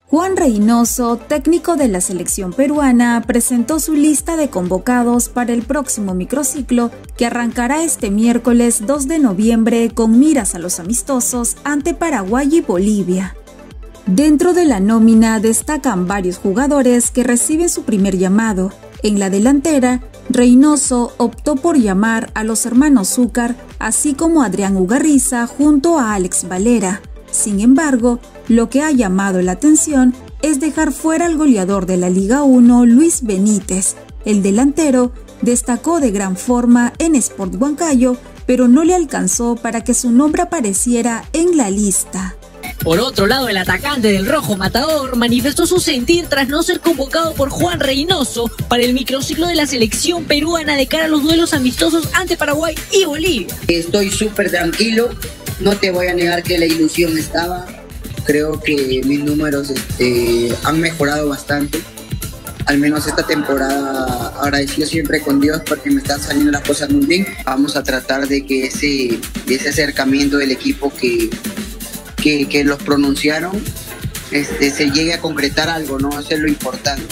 Juan Reynoso, técnico de la selección peruana, presentó su lista de convocados para el próximo microciclo que arrancará este miércoles 2 de noviembre con miras a los amistosos ante Paraguay y Bolivia. Dentro de la nómina destacan varios jugadores que reciben su primer llamado. En la delantera, Reynoso optó por llamar a los hermanos Zúcar, así como a Adrián Ugarriza junto a Alex Valera. Sin embargo, lo que ha llamado la atención es dejar fuera al goleador de la Liga 1, Luis Benítez. El delantero destacó de gran forma en Sport Huancayo, pero no le alcanzó para que su nombre apareciera en la lista. Por otro lado, el atacante del Rojo Matador manifestó su sentir tras no ser convocado por Juan Reynoso para el microciclo de la selección peruana de cara a los duelos amistosos ante Paraguay y Bolivia. Estoy súper tranquilo, no te voy a negar que la ilusión estaba. Creo que mis números han mejorado bastante. Al menos esta temporada, agradecido siempre con Dios porque me están saliendo las cosas muy bien. Vamos a tratar de que ese acercamiento del equipo que los pronunciaron se llegue a concretar algo, ¿no? Eso es lo importante.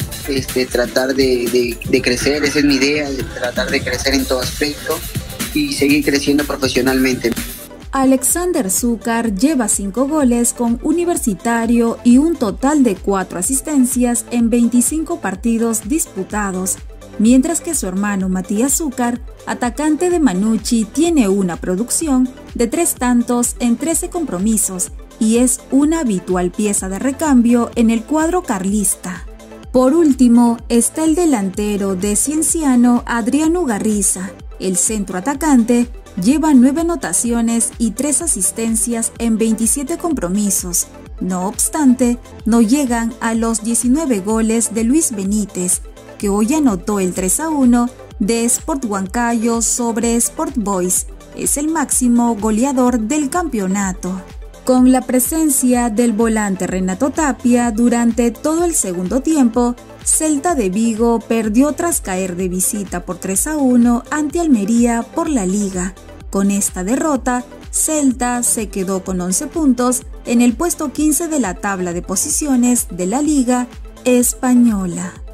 Tratar de crecer, esa es mi idea, de tratar de crecer en todo aspecto y seguir creciendo profesionalmente. Alexander Zúcar lleva 5 goles con Universitario y un total de 4 asistencias en 25 partidos disputados, mientras que su hermano Matías Zúcar, atacante de Manucci, tiene una producción de 3 tantos en 13 compromisos y es una habitual pieza de recambio en el cuadro carlista. Por último, está el delantero de Cienciano, Adrián Ugarriza. El centro atacante lleva 9 anotaciones y 3 asistencias en 27 compromisos. No obstante, no llegan a los 19 goles de Luis Benítez, que hoy anotó el 3-1 de Sport Huancayo sobre Sport Boys. Es el máximo goleador del campeonato. Con la presencia del volante Renato Tapia durante todo el segundo tiempo, Celta de Vigo perdió tras caer de visita por 3-1 ante Almería por la Liga. Con esta derrota, Celta se quedó con 11 puntos en el puesto 15 de la tabla de posiciones de la Liga Española.